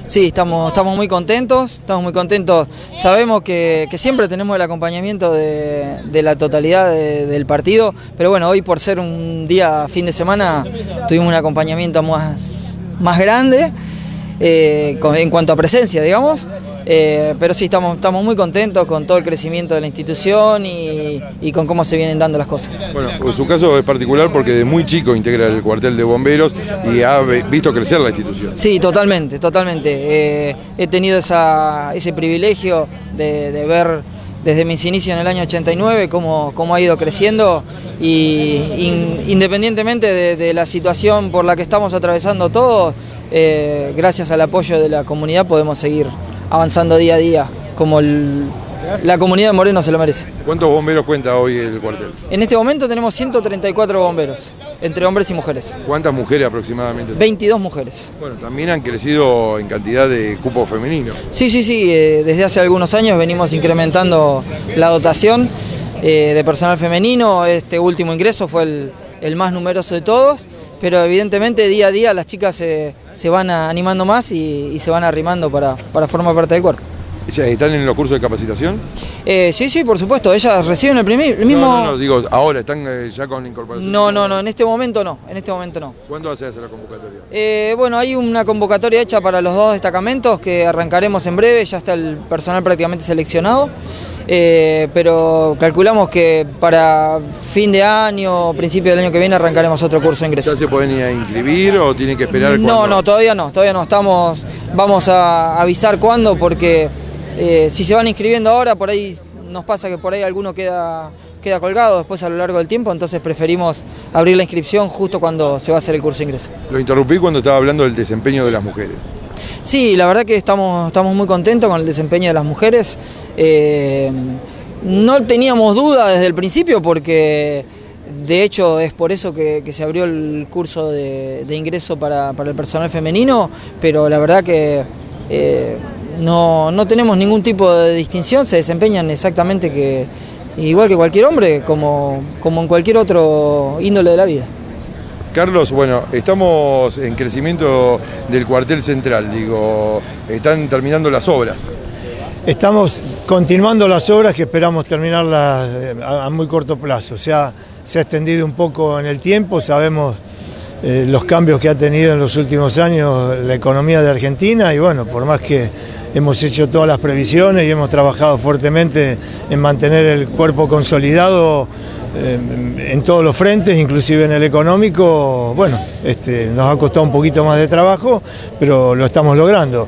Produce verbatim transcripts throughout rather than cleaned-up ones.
Sí, estamos, estamos muy contentos, estamos muy contentos. Sabemos que, que siempre tenemos el acompañamiento de, de la totalidad de, del partido, pero bueno, hoy por ser un día fin de semana tuvimos un acompañamiento más, más grande eh, con, en cuanto a presencia, digamos. Eh, pero sí, estamos, estamos muy contentos con todo el crecimiento de la institución y, y con cómo se vienen dando las cosas. Bueno, su caso es particular porque de muy chico integra el cuartel de bomberos y ha visto crecer la institución. Sí, totalmente, totalmente. Eh, he tenido esa, ese privilegio de, de ver desde mis inicios en el año ochenta y nueve cómo, cómo ha ido creciendo y in, independientemente de, de la situación por la que estamos atravesando todos, eh, gracias al apoyo de la comunidad podemos seguir avanzando día a día, como el, la comunidad de Moreno se lo merece. ¿Cuántos bomberos cuenta hoy el cuartel? En este momento tenemos ciento treinta y cuatro bomberos, entre hombres y mujeres. ¿Cuántas mujeres aproximadamente? veintidós mujeres. Bueno, también han crecido en cantidad de cupo femenino. Sí, sí, sí, eh, desde hace algunos años venimos incrementando la dotación eh, de personal femenino. Este último ingreso fue el, el más numeroso de todos, pero evidentemente día a día las chicas se, se van animando más y, y se van arrimando para, para formar parte del cuerpo. ¿Están en los cursos de capacitación? Eh, sí, sí, por supuesto, ellas reciben el, primer, el mismo... No, no, no, digo, ahora, ¿están eh, ya con la incorporación? No, no, no, en este momento no, en este momento no. ¿Cuándo se hace la convocatoria? Eh, bueno, hay una convocatoria hecha para los dos destacamentos que arrancaremos en breve, ya está el personal prácticamente seleccionado. Eh, pero calculamos que para fin de año, principio del año que viene arrancaremos otro curso de ingreso. ¿Ya se pueden ir a inscribir o tienen que esperar? No, cuando... no, todavía no, todavía no, estamos, vamos a avisar cuándo porque eh, si se van inscribiendo ahora, por ahí nos pasa que por ahí alguno queda, queda colgado después a lo largo del tiempo, entonces preferimos abrir la inscripción justo cuando se va a hacer el curso de ingreso. Lo interrumpí cuando estaba hablando del desempeño de las mujeres. Sí, la verdad que estamos, estamos muy contentos con el desempeño de las mujeres. Eh, no teníamos duda desde el principio porque de hecho es por eso que, que se abrió el curso de, de ingreso para, para el personal femenino, pero la verdad que eh, no, no tenemos ningún tipo de distinción, se desempeñan exactamente que, igual que cualquier hombre, como, como en cualquier otro índole de la vida. Carlos, bueno, estamos en crecimiento del cuartel central, digo, están terminando las obras. Estamos continuando las obras que esperamos terminarlas a muy corto plazo. Se ha, se ha extendido un poco en el tiempo, sabemos eh, los cambios que ha tenido en los últimos años la economía de Argentina y bueno, por más que hemos hecho todas las previsiones y hemos trabajado fuertemente en mantener el cuerpo consolidado, en todos los frentes, inclusive en el económico, bueno, este, nos ha costado un poquito más de trabajo, pero lo estamos logrando.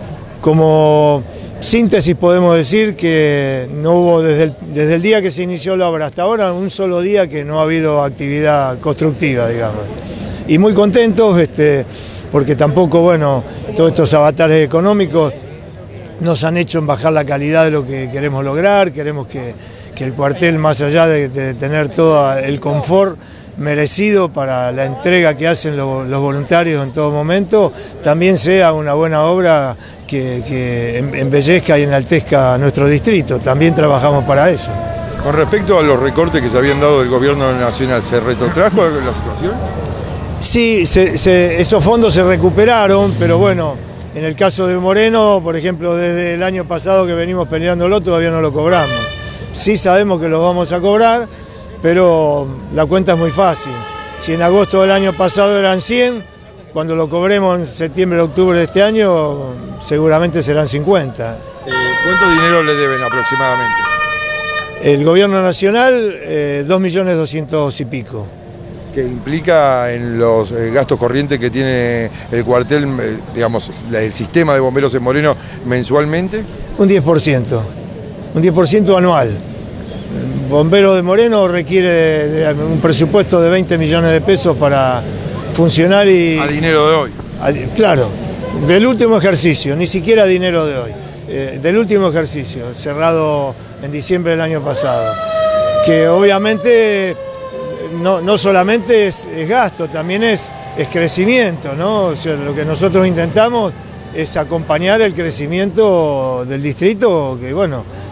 Como síntesis podemos decir que no hubo desde el, desde el día que se inició la obra hasta ahora un solo día que no ha habido actividad constructiva, digamos. Y muy contentos, este, porque tampoco, bueno, todos estos avatares económicos nos han hecho bajar la calidad de lo que queremos lograr, queremos que que el cuartel, más allá de, de tener todo el confort merecido para la entrega que hacen lo, los voluntarios en todo momento, también sea una buena obra que, que embellezca y enaltezca a nuestro distrito. También trabajamos para eso. Con respecto a los recortes que se habían dado del gobierno nacional, ¿se retrotrajo la situación? Sí, se, se, esos fondos se recuperaron, pero bueno, en el caso de Moreno, por ejemplo, desde el año pasado que venimos peleándolo, todavía no lo cobramos. Sí sabemos que los vamos a cobrar, pero la cuenta es muy fácil. Si en agosto del año pasado eran cien, cuando lo cobremos en septiembre o octubre de este año, seguramente serán cincuenta. Eh, ¿Cuánto dinero le deben aproximadamente? El gobierno nacional, eh, dos millones doscientos y pico. ¿Qué implica en los eh, gastos corrientes que tiene el cuartel, eh, digamos, la, el sistema de bomberos en Moreno mensualmente? Un diez por ciento. Un diez por ciento anual. El bombero de Moreno requiere de, de un presupuesto de veinte millones de pesos para funcionar y... A dinero de hoy. A, claro, del último ejercicio, ni siquiera dinero de hoy. Eh, del último ejercicio, cerrado en diciembre del año pasado. Que obviamente no, no solamente es, es gasto, también es, es crecimiento, ¿no? O sea, lo que nosotros intentamos es acompañar el crecimiento del distrito, que bueno,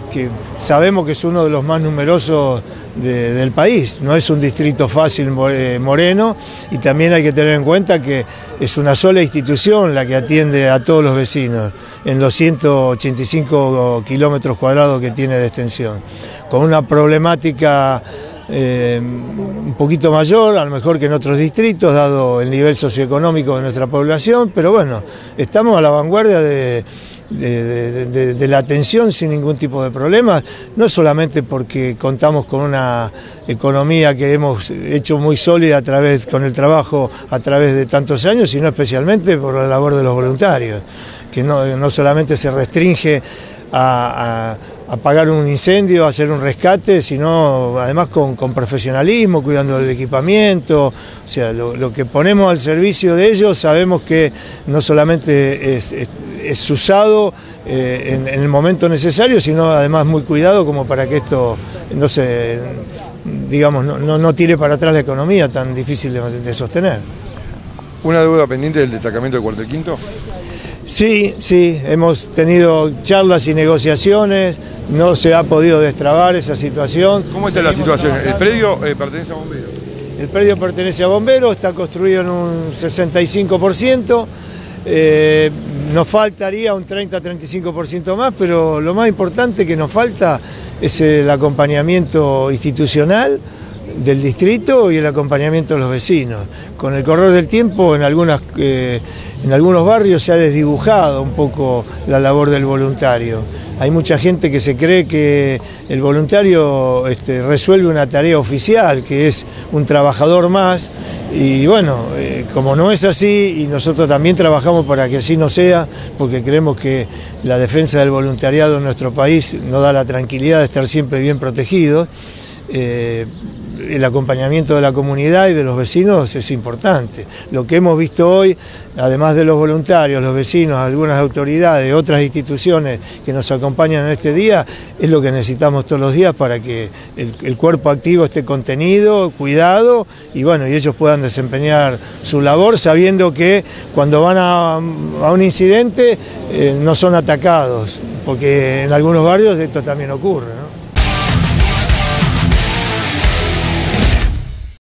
que sabemos que es uno de los más numerosos de, del país. No es un distrito fácil, Moreno, y también hay que tener en cuenta que es una sola institución la que atiende a todos los vecinos en los ciento ochenta y cinco kilómetros cuadrados que tiene de extensión, con una problemática Eh, un poquito mayor, a lo mejor que en otros distritos, dado el nivel socioeconómico de nuestra población, pero bueno, estamos a la vanguardia de, de, de, de, de la atención sin ningún tipo de problemas, no solamente porque contamos con una economía que hemos hecho muy sólida a través, con el trabajo a través de tantos años, sino especialmente por la labor de los voluntarios, que no, no solamente se restringe a, a apagar un incendio, hacer un rescate, sino además con, con profesionalismo, cuidando del equipamiento. O sea, lo, lo que ponemos al servicio de ellos sabemos que no solamente es, es, es usado eh, en, en el momento necesario, sino además muy cuidado como para que esto no se, digamos, no, no, no tire para atrás la economía tan difícil de, de sostener. ¿Una deuda pendiente del destacamento del Cuartel Quinto? Sí, sí, hemos tenido charlas y negociaciones, no se ha podido destrabar esa situación. ¿Cómo está la situación? ¿El predio eh, pertenece a bomberos? El predio pertenece a bomberos, está construido en un sesenta y cinco por ciento, eh, nos faltaría un treinta a treinta y cinco por ciento más, pero lo más importante que nos falta es el acompañamiento institucional del distrito y el acompañamiento de los vecinos. Con el correr del tiempo en, algunas, eh, en algunos barrios se ha desdibujado un poco la labor del voluntario. Hay mucha gente que se cree que el voluntario este, resuelve una tarea oficial, que es un trabajador más, y bueno, eh, como no es así, y nosotros también trabajamos para que así no sea, porque creemos que la defensa del voluntariado en nuestro país nos da la tranquilidad de estar siempre bien protegidos. Eh, el acompañamiento de la comunidad y de los vecinos es importante. Lo que hemos visto hoy, además de los voluntarios, los vecinos, algunas autoridades, otras instituciones que nos acompañan en este día, es lo que necesitamos todos los días para que el, el cuerpo activo esté contenido, cuidado, y bueno, y ellos puedan desempeñar su labor sabiendo que cuando van a, a un incidente eh, no son atacados, porque en algunos barrios esto también ocurre, ¿no?